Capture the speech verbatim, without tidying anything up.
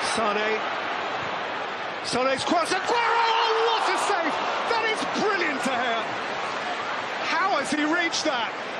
Sane. Sane's cross. Aguero! Oh, what a save! That is brilliant to hear. How has he reached that?